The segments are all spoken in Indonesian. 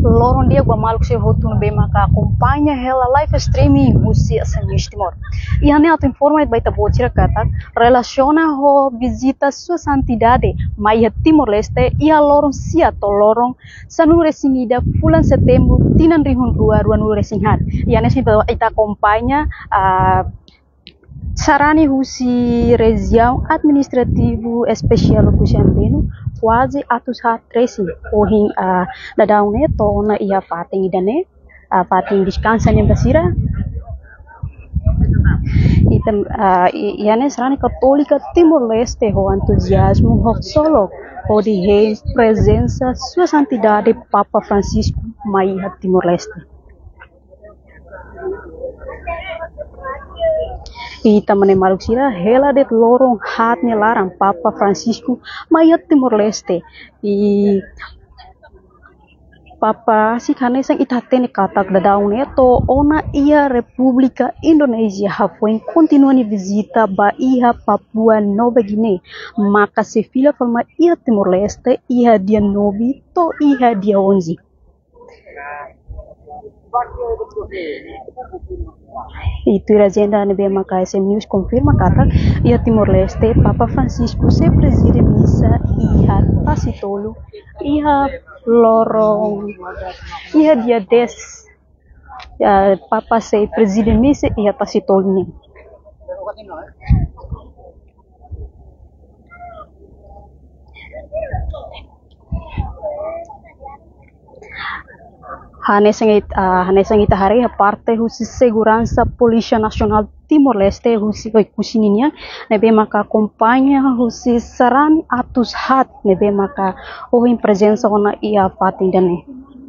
lorong dia gua maluk se hotun be maka acompanha ela live streaming husi Assange Timor. E ane auto informa baita bocira kata relaciona ho visita sua santidade mai Timor Leste ia lorong sia to lorong sanure singida bulan Setembro tinan rihun rua nure singhat. E ane se ita acompanha sarani husi região administrativo especial Kusiambenu quase atus tresi ohin dadaune to na ia fating idane fating descansa nem basira item iane sarani católica Timor Leste ho entusiasmo ho solo ho di presença sua santidade Papa Francisco mai Timor Leste. E também maluk sira hela det lorong hatnya larang Papa Francisco mayat Timor Leste e Papa si kane sang itatene katak dadaun to ona ia República Indonesia hafuen continuani visita ba iha Papua Nova Guinea maka se fila forma ia Timor Leste iha dia 9 to iha dia 11. Itu agenda nebe maka SM News confirma kata ia Timor Leste Papa Francisco se preside misa iha Pasitolo iha lorong iha dia 10 Papa se preside misa iha Pasitolo. Hanesang hari parte husi segurança Polícia Nacional Timor Leste husi kusininya nebe maka acompanha husi saran atus hat nebe maka ohin presença ona ia fatin dane.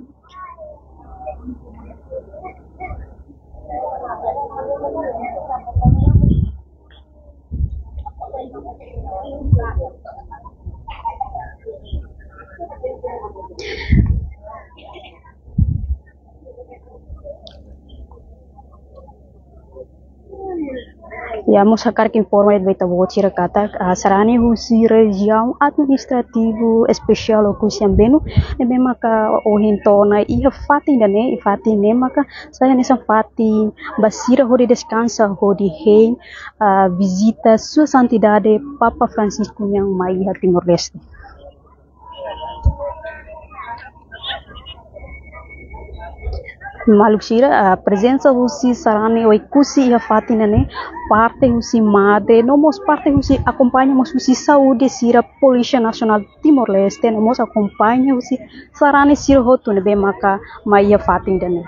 Ya sacar que informa de baita bocira kata sarani husi região administrativo especial Kusiambenu nebe maka ohintona ia fatin dane fatin ne maka saya nessa fatin basira hodi descansa hodi hein visita sua santidade Papa Francisco yang mai Timor Leste. Maluk sira presença husi sarani oi kusi ia fatina ne parte husi madre nomos parte husi acompanha mos husi saúde sira Polícia Nacional Timor Leste nomos acompanha husi sarani sira hotu ne be maka mai ia fatin dane.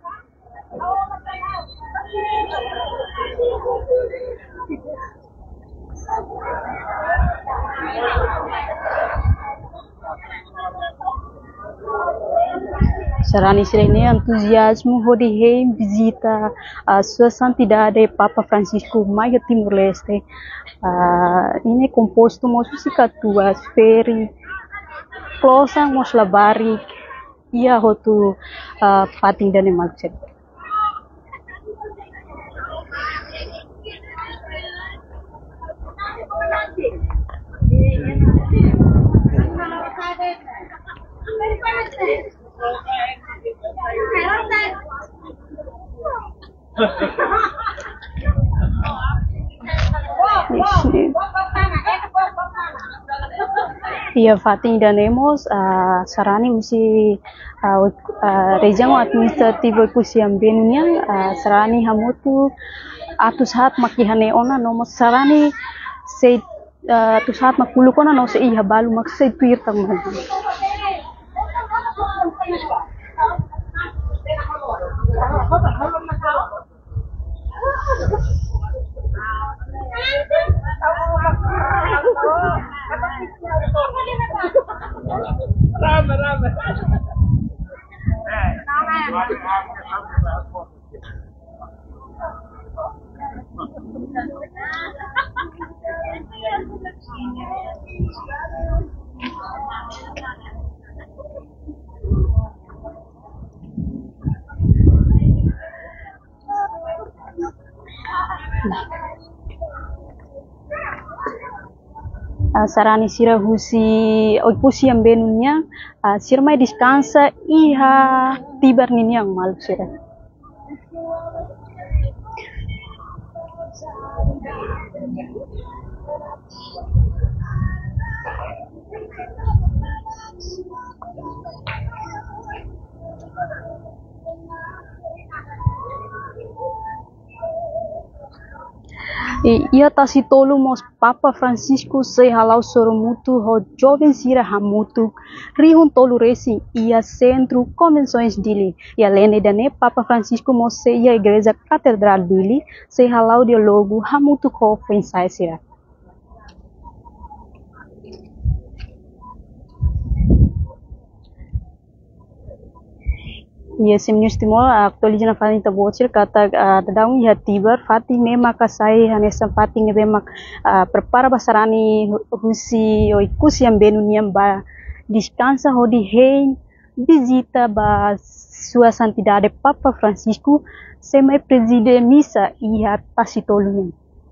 Sarani sirene entusiasmo hodi rei visita sua santidade Papa Francisco mai Timor Leste ini composto mos sikatua feri closang mos labari ia hotu fating dane malcet. Ia fatin danemos sarani musi região administrativo Kusiambenu yang sarani hamutu atus hat makihane ona nomos sarani se atus hat makulukona no se iha balu mak se tuir tamhan. sarani sira husi pusi yang benunya sirmai descansa iha tibar niniang malu sira. Ia tasi tolu mos Papa Francisco se halau soromutu ho jovem sira hamutu rihun tolu racing ia centro convenções dele e além dane Papa Francisco mos se ia igreja catedral dele se halau dialogo hamutu ko pensai sira. Ia seminus timor actualizna fazem tabocir kata tadaung ia tibar fati nema kasai hanesa fati ngebemak prepara basarani husi oikus yang benuniam ba descansa hodi hein visita ba sua santidade Papa Francisco semai preside misa ia tasitolunya.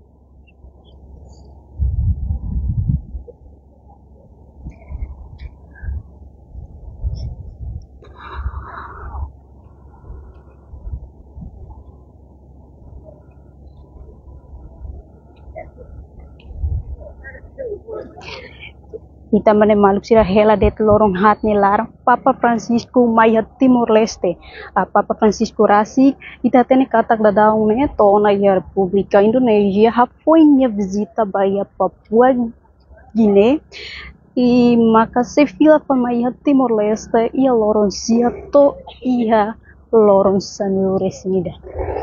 Ita mane maluk sira hela det lorong hat ni larang Papa Francisco maya Timor Leste. Papa Francisco Rasik ita tene katak dadaung ne tona ya Republika Indonesia hapoinya visita baya Papua Guinea e maka se fila pa maya Timor Leste ia lorong siato ia lorong sanu resmida.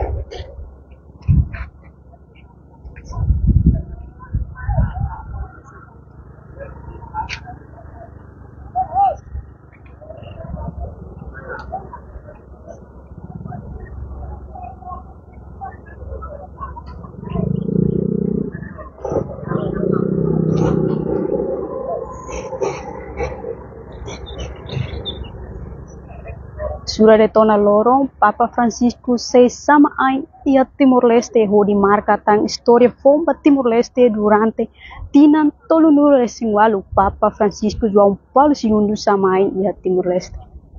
Sura de tona lorong Papa Francisco se sama ai ia Timor Leste hodi marca tang história fomba Timor Leste durante tinan tolu nuru resingwalu Papa Francisco João Paulo II sama ai ia Timor Leste.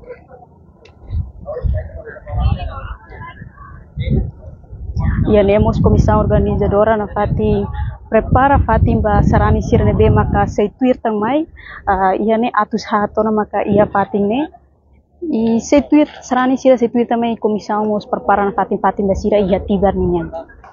Ia nemos comissão organizadora na fati prepara fati ba sarani sirne be maka se tuir tang mai ia ne atus hatona maka ia fati ne e se tuir sarani sira se tuir também comissão mos prepara na fati da sira ia tibar ninyan.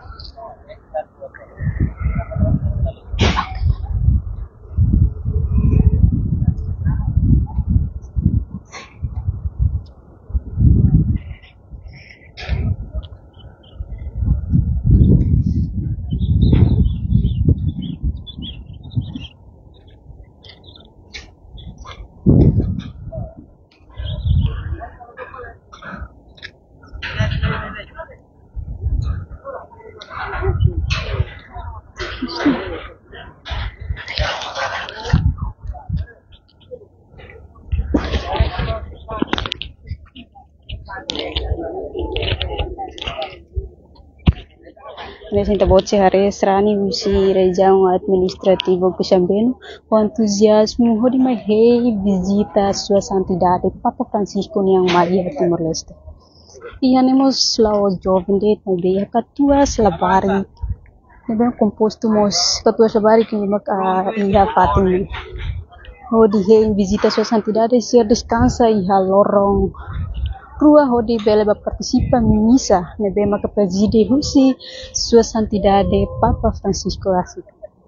Nessa voce hari serani musi região administrativo Kusambeno com entusiasmo hodi mai hei visita sua santidade Papa Francisco yang Maria Timor Leste. Ia nemos lao jovem det na beia katua slabari. Neben composto mos katua slabari que mak ia patin. Hodi hei visita sua santidade ser descansa ia lorong rua hodi beleba participa misa nebe maka preside husi sua santidade Papa Francisco Rasik.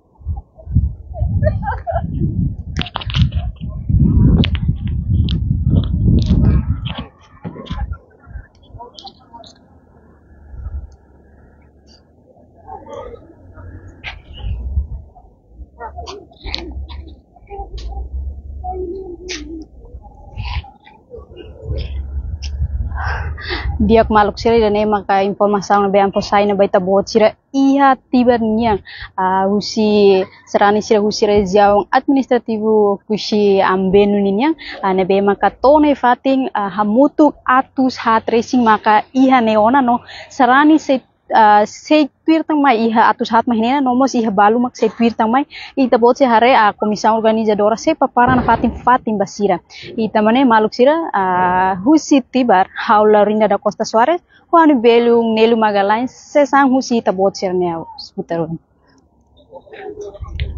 Diak maluk sira dan maka informasi na beam posai na baita bot sira iha tibarnya husi serani sira husi região administrativo kusi ambenu ninya na be maka tone fating hamutuk atus hat racing maka iha neona no serani se seituir tang mai iha atus hat mahina nomos iha balu mak seituir tang mai ita bote hare a komissão organizadora se paparan fatim basira ita mane maluk sira husi tibar haula rinda da Costa Soares huani belung nelu Magalhães se sang husi ita bote sira neo seputarun